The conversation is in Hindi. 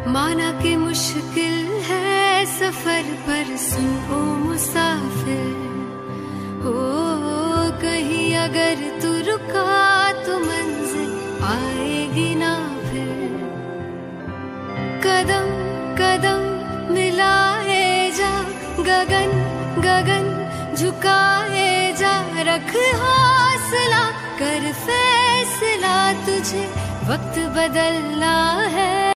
माना कि मुश्किल है सफर पर सुन ओ मुसाफिर, हो कहीं अगर तू रुका तो मंजिल आएगी ना फिर। कदम कदम मिलाए जा, गगन गगन झुकाए जा, रख हौसला कर फैसला, तुझे वक्त बदलना है।